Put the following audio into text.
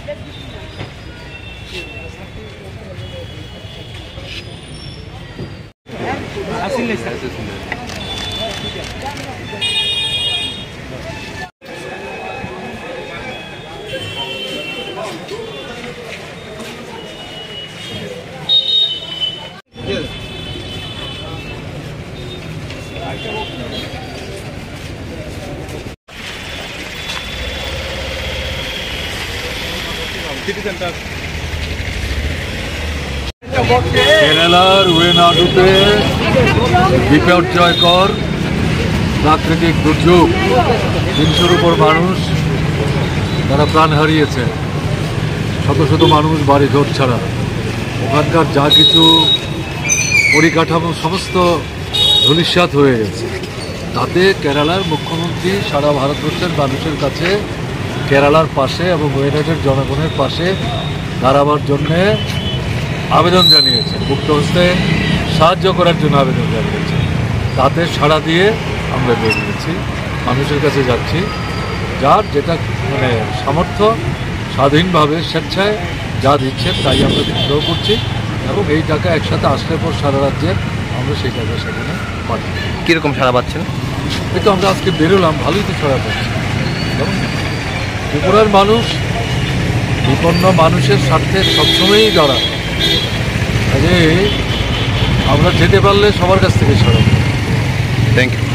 কেরালার ওয়েনাডুতে বিপর্যয়কর প্রাকৃতিক দুর্যোগ, ৩০০-র উপর মানুষ তারা প্রাণ হারিয়েছে, শত শত মানুষ বাড়ি ঘর ছাড়া। ওখানকার যা কিছু পরিকাঠামো সমস্ত ধূলিসাৎ হয়ে গেছে। তাতে কেরালার মুখ্যমন্ত্রী সারা ভারতবর্ষের মানুষের কাছে কেরালার পাশে এবং ওয়েনাডের জনগণের পাশে দাঁড়াবার জন্যে আবেদন জানিয়েছে, মুক্ত হস্তে সাহায্য করার জন্য আবেদন জানিয়েছে। তাতে সাড়া দিয়ে আমরা বেরিয়েছি, মানুষের কাছে যাচ্ছি, যার যেটা মানে সামর্থ্য স্বাধীনভাবে স্বেচ্ছায় যা দিচ্ছে তাই আমরা সংগ্রহ করছি এবং এই টাকা একসাথে আসলে পর সারা রাজ্যের আমরা সেই টাকা সেখানে পাচ্ছি। কীরকম সাড়া পাচ্ছেন? এই তো আমরা আজকে বেরোলাম, ভালোই তো সাড়া পাচ্ছি। ত্রিপুরার মানুষ বিপন্ন মানুষের স্বার্থে সবসময়ই দাঁড়ায়, কাজে আমরা যেতে পারলে সবার কাছ থেকে সরাব। Thank you.